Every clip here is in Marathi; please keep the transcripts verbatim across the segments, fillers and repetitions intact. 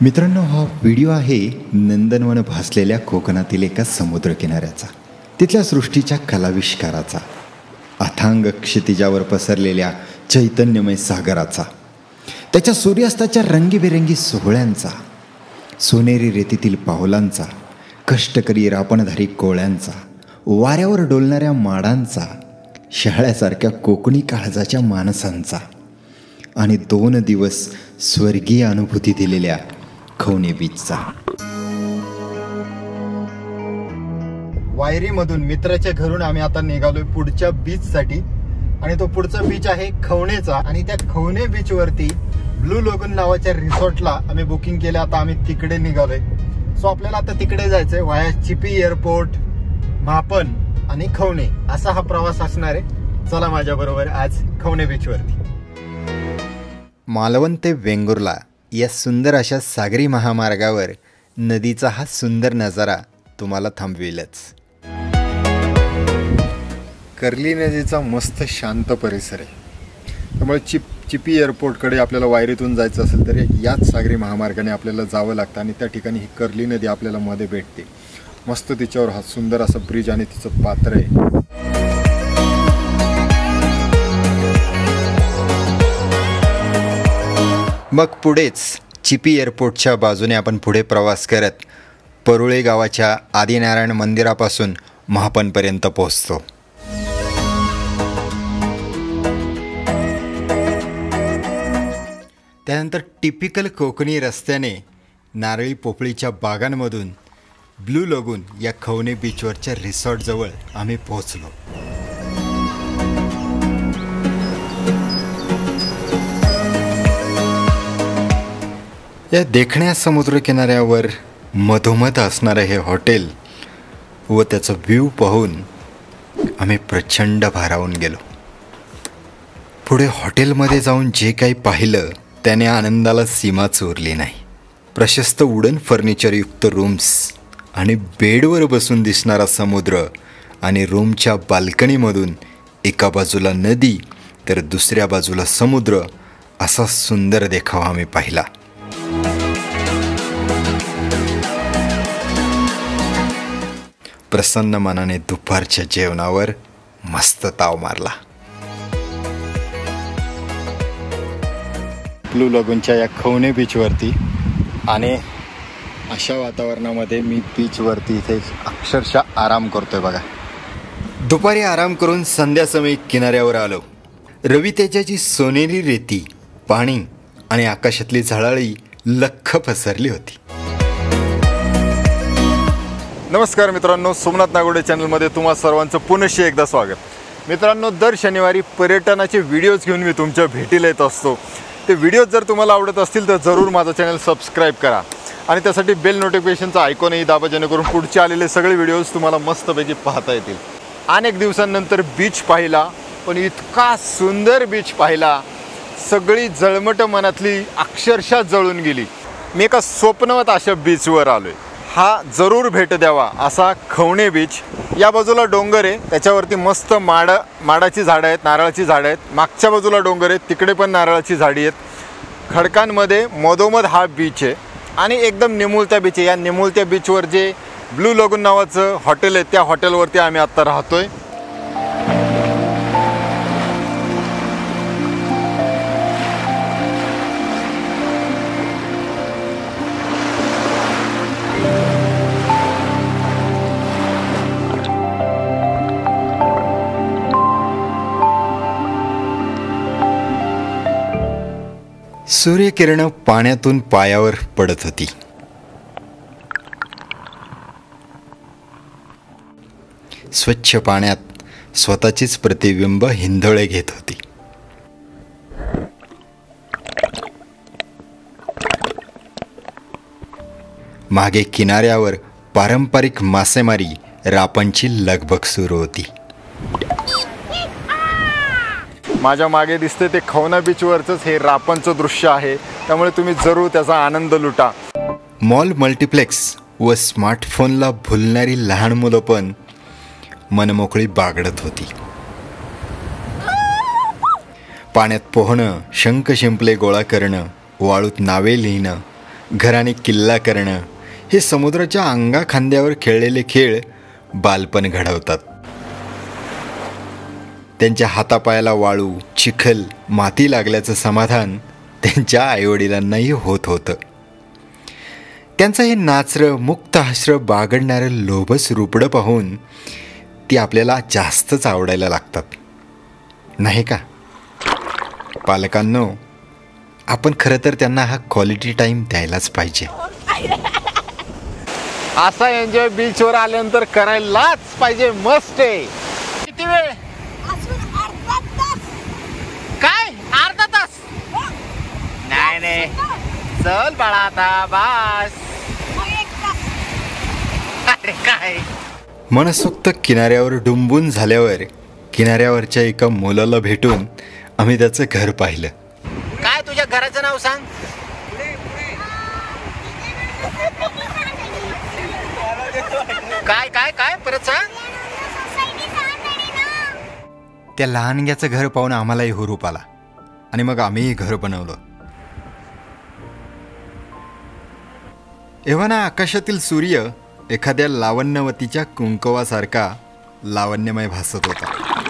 मित्रांनो, हा व्हिडिओ आहे नंदनवन भासलेल्या कोकणातील एका समुद्रकिनाऱ्याचा, तिथल्या सृष्टीच्या कलाविष्काराचा, अथांग क्षितिजावर पसरलेल्या चैतन्यमय सागराचा, त्याच्या सूर्यास्ताच्या रंगीबेरंगी सोहळ्यांचा, सोनेरी रेतीतील पावलांचा, कष्टकरी रापणधारी कोळ्यांचा, वाऱ्यावर डोलणाऱ्या माडांचा, शहाळ्यासारख्या कोकणी काळजाच्या माणसांचा आणि दोन दिवस स्वर्गीय अनुभूती दिलेल्या खवणे बीचचा. वायरीमधून मित्राच्या घरून आम्ही आता निघालोय पुढच्या बीच साठी आणि तो पुढचा बीच आहे खवणेचा. आणि त्या खवणे बीच वरती ब्लू लोगन नावाच्या रिसॉर्टला आम्ही बुकिंग केलं. आता आम्ही तिकडे निघालोय. सो आपल्याला आता तिकडे जायचंय वाया चिपी एअरपोर्ट, मापन आणि खवणे असा हा प्रवास असणार आहे. चला माझ्या बरोबर आज खवणे बीच वरती. मालवण ते वेंगुर्ला या सुंदर अशा सागरी महामार्गावर नदीचा हा सुंदर नजारा तुम्हाला थांबविलच. कर्ली नदीचा मस्त शांत परिसर आहे. त्यामुळे चिप चिपी एअरपोर्टकडे आपल्याला वायरीतून जायचं असेल तर याच सागरी महामार्गाने आपल्याला जावं लागतं आणि त्या ठिकाणी ही कर्ली नदी आपल्याला मध्ये भेटते. मस्त तिच्यावर हा सुंदर असा ब्रिज आणि तिचं पात्र आहे. मग पुढेच चिपी एअरपोर्टच्या बाजूने आपण पुढे प्रवास करत परुळे गावाच्या आदिनारायण मंदिरापासून महापनपर्यंत पोहोचतो. त्यानंतर टिपिकल कोकणी रस्त्याने नारळी पोपळीच्या बागांमधून ब्लू लगून या खवणे बीचवरच्या रिसॉर्टजवळ आम्ही पोहोचलो. या देखण्या समुद्रकिनाऱ्यावर मधोमध असणारं हे हॉटेल व त्याचा व्ह्यू पाहून आम्ही प्रचंड भारावून गेलो. पुढे हॉटेलमध्ये जाऊन जे काही पाहिलं त्याने आनंदाला सीमाच उरली नाही. प्रशस्त वुडन फर्निचरयुक्त रूम्स आणि बेडवर बसून दिसणारा समुद्र आणि रूमच्या बाल्कनीमधून एका बाजूला नदी तर दुसऱ्या बाजूला समुद्र असा सुंदर देखावा आम्ही पाहिला. प्रसन्न मनाने दुपारच्या जेवणावर मस्त ताव मारला. ब्लू लगूनच्या या खवणे बीचवरती आणि अशा वातावरणामध्ये मी बीचवरती इथे अक्षरशः आराम करतोय बघा. दुपारी आराम करून संध्यासमयी किनाऱ्यावर आलो. रवी तेजाची सोनेरी रेती, पाणी आणि आकाशातली झळाळी लख्ख पसरली होती. नमस्कार मित्रांनो, सोमनाथ नागोडे चॅनलमध्ये तुम्हा सर्वांचं पुनश्च एकदा स्वागत. मित्रांनो, दर शनिवारी पर्यटनाचे व्हिडिओज घेऊन मी तुमच्या भेटीला येत असतो. ते व्हिडिओज जर तुम्हाला आवडत असतील तर जरूर माझा चॅनल सबस्क्राईब करा आणि त्यासाठी बेल नोटिफिकेशनचा आयकॉनही दाबा, जेणेकरून पुढचे आलेले सगळे व्हिडिओज तुम्हाला मस्तपैकी पाहता येतील. अनेक दिवसांनंतर बीच पाहिला, पण इतका सुंदर बीच पाहिला, सगळी जळमट मनातली अक्षरशः जळून गेली. मी एका स्वप्नवत अशा बीचवर आलो आहे. हा जरूर भेट द्यावा असा खवणे बीच. या बाजूला डोंगर आहे, त्याच्यावरती मस्त माड माडाची झाडं आहेत, नारळाची झाडं आहेत. मागच्या बाजूला डोंगर आहेत, तिकडे पण नारळाची झाडी आहेत. खडकांमध्ये मधोमध हा बीच आहे आणि एकदम निमुळत्या बीच आहे. या निमुळत्या बीचवर जे ब्लू लगून नावाचं हॉटेल आहे त्या हॉटेलवरती आम्ही आत्ता राहतोय. सूर्यकिरणं पाण्यातून पायावर पडत होती. स्वच्छ पाण्यात स्वतःचीच प्रतिबिंब हिंदोळे घेत होती. मागे किनाऱ्यावर पारंपरिक मासेमारी रापांची लगबग सुरू होती. माझ्या मागे दिसते ते खवणा बीचवरचंच हे रापणचं दृश्य आहे, त्यामुळे तुम्ही जरूर त्याचा आनंद लुटा. मॉल, मल्टिप्लेक्स व स्मार्टफोनला भुलणारी लहान मुलं पण मनमोकळी बागडत होती. पाण्यात पोहणं, शंख शिंपले गोळा करणं, वाळूत नावे लिहिणं घराने किल्ला करणं हे समुद्राच्या अंगा खांद्यावर खेळलेले खेळ बालपण घडवतात. त्यांच्या हातापायाला वाळू, चिखल, माती लागल्याचं समाधान त्यांच्या आईवडिलांनाही होत होतं. त्यांचं हे नाचरं, मुक्त हासरं, बागडणारं लोभस रूपडं पाहून ती आपल्याला जास्तच आवडायला लागतात, नाही का? पालकांनो, आपण खरं तर त्यांना हा क्वालिटी टाईम द्यायलाच पाहिजे. असा एन्जॉय बीचवर आल्यानंतर करायलाच पाहिजे. मस्त आहे. किती वेळ? काय अर्धा तास? नाही नाही, चल बाळा आता बास. अरे काय मनसोक्त किनाऱ्यावर डुंबून झाल्यावर किनाऱ्यावरच्या एका मुलाला भेटून आम्ही त्याचं घर पाहिलं. काय तुझ्या घराचं नाव सांग? काय काय काय परत सांग. त्या लहानग्याचं घर पाहून आम्हालाही हुरूप आला आणि मग आम्हीही घर बनवलं. एव्हा ना आकाशातील सूर्य एखाद्या लावण्यवतीच्या कुंकवासारखा लावण्यमय भासत होता.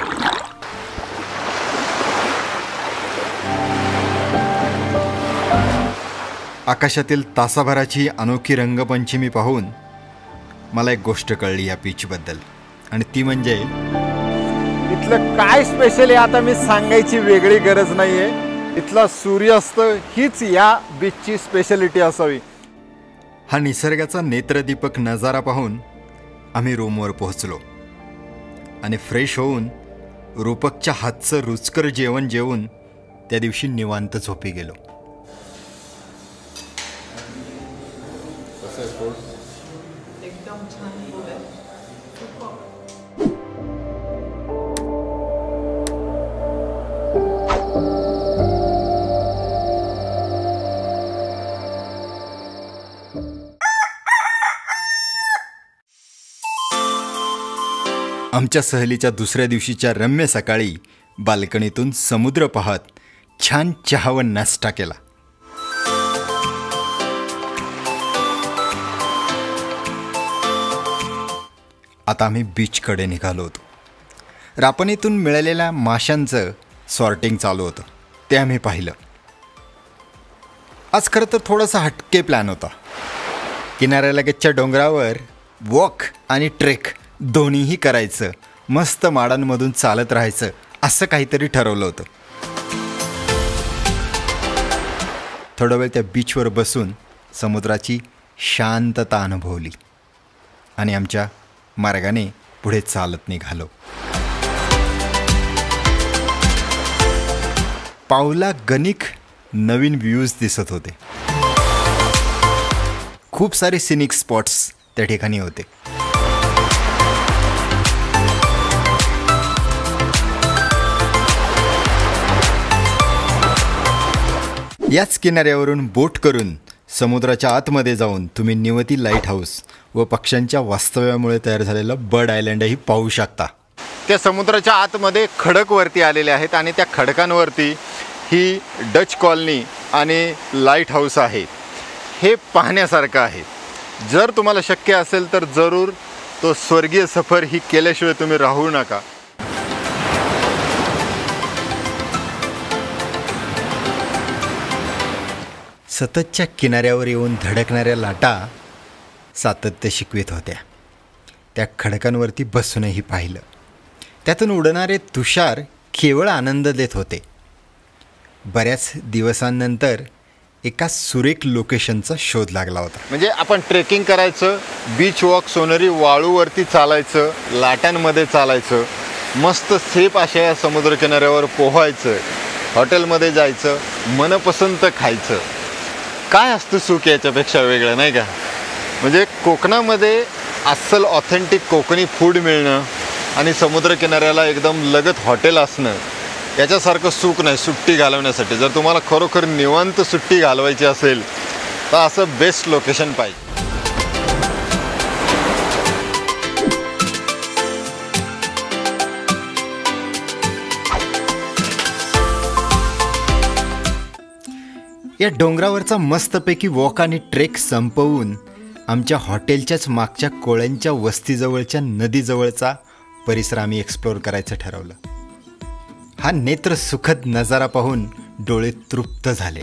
आकाशातील तासाभराची अनोखी रंगपंचमी पाहून मला एक गोष्ट कळली या बीचबद्दल, आणि ती म्हणजे इथलं काय स्पेशल आहे आता मी सांगायची वेगळी गरज नाहीये. इथला सूर्यास्त हीच या बीचची स्पेशालिटी असावी. हा निसर्गाचा नेत्रदीपक नजारा पाहून आम्ही रूमवर पोहोचलो आणि फ्रेश होऊन रूपकच्या हातचं रुचकर जेवण जेवून त्या दिवशी निवांत झोपी गेलो. आमच्या सहलीच्या दुसऱ्या दिवशीच्या रम्य सकाळी बाल्कनीतून समुद्र पाहत छान चहा व नाश्ता केला. आता आम्ही बीचकडे निघालो होतो. रापणीतून मिळालेल्या माशांचं सॉर्टिंग चालू होतं, ते आम्ही पाहिलं. आज खरं तर थोडासा हटके प्लॅन होता. किनाऱ्यालगतच्या डोंगरावर वॉक आणि ट्रेक दोन्हीही करायचं, मस्त माडांमधून चालत राहायचं, असं काहीतरी ठरवलं होतं. थोडा वेळ त्या बीचवर बसून समुद्राची शांतता अनुभवली आणि आमच्या मार्गाने पुढे चालत निघालो. पावला गणिक नवीन व्ह्यूज दिसत होते. खूप सारे सिनिक स्पॉट्स त्या ठिकाणी होते. याच किनाऱ्यावरून बोट करून समुद्राच्या आतमध्ये जाऊन तुम्ही निवती लाईट हाऊस व पक्ष्यांच्या वास्तव्यामुळे तयार झालेलं बर्ड आयलंडही पाहू शकता. त्या समुद्राच्या आतमध्ये खडक वरती आलेले आहेत आणि त्या खडकांवरती ही डच कॉलनी आणि लाईट हाऊस आहे. हे पाहण्यासारखं आहे. जर तुम्हाला शक्य असेल तर जरूर तो स्वर्गीय सफर ही केल्याशिवाय तुम्ही राहू नका. सततच्या किनाऱ्यावर येऊन धडकणाऱ्या लाटा सातत्य शिकवित होत्या. त्या खडकांवरती बसूनही पाहिलं. त्यातून उडणारे तुषार केवळ आनंद देत होते. बऱ्याच दिवसांनंतर एका सुरेख लोकेशनचा शोध लागला होता. म्हणजे आपण ट्रेकिंग करायचं, बीच वॉक, सोनेरी वाळूवरती चालायचं, लाटांमध्ये चालायचं, मस्त सेफ अशा या समुद्रकिनाऱ्यावर पोहायचं, हॉटेलमध्ये जायचं, मनपसंत खायचं. काय असतं सुख याच्यापेक्षा वेगळं, नाही का? म्हणजे कोकणामध्ये अस्सल ऑथेंटिक कोकणी फूड मिळणं आणि समुद्रकिनाऱ्याला एकदम लगत हॉटेल असणं, याच्यासारखं सुख नाही सुट्टी घालवण्यासाठी. जर तुम्हाला खरोखर निवांत सुट्टी घालवायची असेल तर असं बेस्ट लोकेशन पाहिजे. या डोंगरावरचा मस्तपैकी वॉक आणि ट्रेक संपवून आमच्या हॉटेलच्याच मागच्या कोळ्यांच्या वस्तीजवळच्या नदीजवळचा परिसर आम्ही एक्सप्लोअर करायचं ठरवलं. हा नेत्र सुखद नजारा पाहून डोळे तृप्त झाले.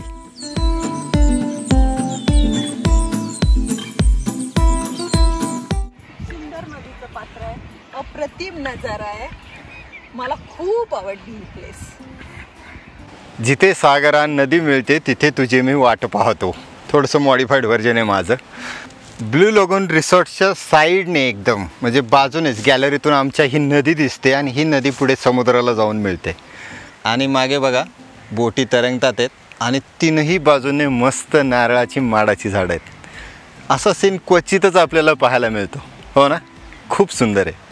सुंदर नदीचं पात्र आहे, अप्रतिम नजारा आहे. मला खूप आवडली ही प्लेस. जिथे सागरा नदी मिळते तिथे तुझी मी वाट पाहतो. थोडंसं मॉडिफाईड व्हर्जन आहे माझं. ब्लू लगून रिसॉर्टच्या साईडने एकदम म्हणजे बाजूनेच गॅलरीतून आमच्या ही नदी दिसते आणि ही नदी पुढे समुद्राला जाऊन मिळते. आणि मागे बघा बोटी तरंगतात आहेत आणि तीनही बाजूने मस्त नारळाची माडाची झाडं आहेत. असा सीन क्वचितच आपल्याला पाहायला मिळतो, हो ना? खूप सुंदर आहे.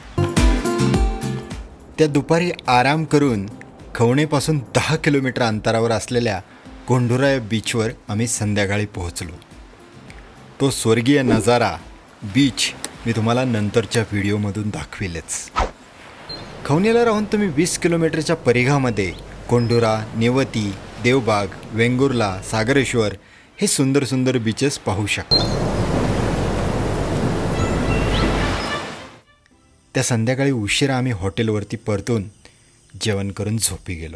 त्या दुपारी आराम करून खवणेपासून दहा किलोमीटर अंतरावर असलेल्या कोंढुरा या बीचवर आम्ही संध्याकाळी पोहोचलो. तो स्वर्गीय नजारा बीच मी तुम्हाला नंतरच्या व्हिडिओमधून दाखविलेच. खवणेला राहून तुम्ही वीस किलोमीटरच्या परिघामध्ये कोंढुरा, नेवती, देवबाग, वेंगुर्ला, सागरेश्वर हे सुंदर सुंदर बीचेस पाहू शकता. त्या संध्याकाळी उशिरा आम्ही हॉटेलवरती परतून जेवण करून झोपी गेलो.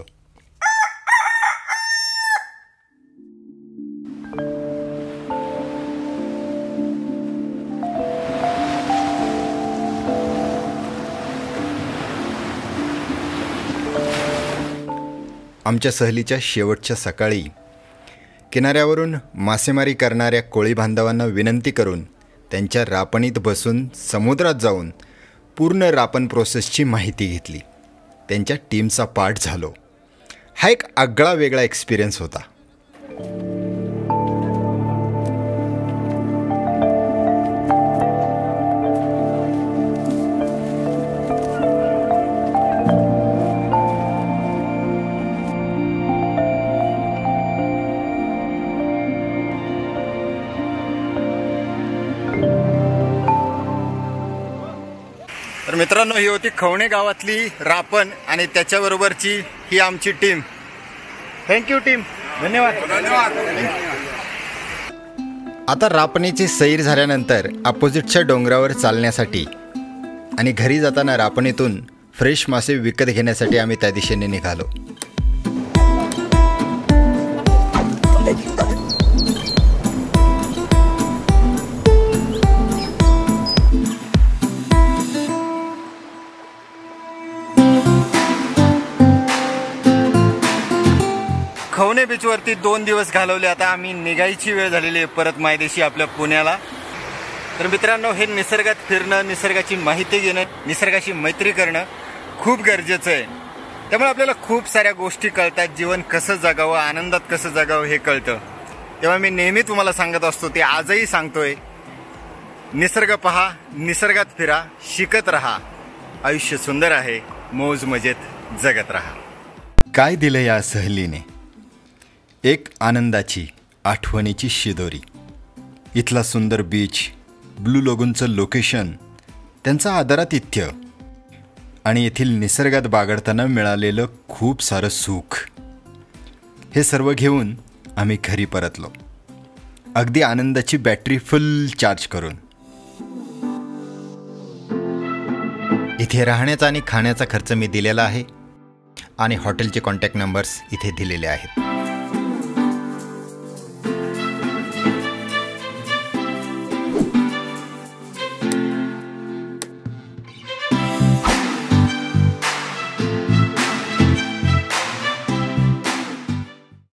आमच्या सहलीच्या शेवटच्या सकाळी किनाऱ्यावरून मासेमारी करणाऱ्या कोळी बांधवांना विनंती करून त्यांच्या रापणीत बसून समुद्रात जाऊन पूर्ण रापण प्रोसेसची माहिती घेतली. त्यांच्या टीमचा पार्ट झालो. हा एक आगळा वेगळा एक्सपिरियन्स होता. तर मित्रांनो, ही होती खवणे गावातली रापण आणि त्याच्याबरोबरची ही आमची टीम. थँक्यू टीम, धन्यवाद. आता रापणीची सैर झाल्यानंतर अपोजिटच्या डोंगरावर चालण्यासाठी आणि घरी जाताना रापणीतून फ्रेश मासे विकत घेण्यासाठी आम्ही त्या दिशेने निघालो. खवणे बीचवरती दोन दिवस घालवले. आता आम्ही निघायची वेळ झालेली आहे परत मायदेशी आपल्या पुण्याला. तर मित्रांनो, हे निसर्गात फिरणं, निसर्गाची माहिती घेणं, निसर्गाशी मैत्री करणं खूप गरजेचं आहे. त्यामुळे आपल्याला खूप साऱ्या गोष्टी कळतात. जीवन कसं जगावं, आनंदात कसं जगावं हे कळतं. तेव्हा मी नेहमी तुम्हाला सांगत असतो, ते आजही सांगतोय, निसर्ग पहा, निसर्गात फिरा, शिकत राहा. आयुष्य सुंदर आहे, मौज मजेत जगत राहा. काय दिलं या सहलीने? एक आनंदाची, आठवणीची शिदोरी. इथला सुंदर बीच, ब्लू लगूनचं लोकेशन, त्यांचं आदरातिथ्य आणि येथील निसर्गात बागडताना मिळालेलं खूप सारं सुख, हे सर्व घेऊन आम्ही घरी परतलो, अगदी आनंदाची बॅटरी फुल चार्ज करून. इथे राहण्याचा आणि खाण्याचा खर्च मी दिलेला आहे आणि हॉटेलचे कॉन्टॅक्ट नंबर्स इथे दिलेले आहेत.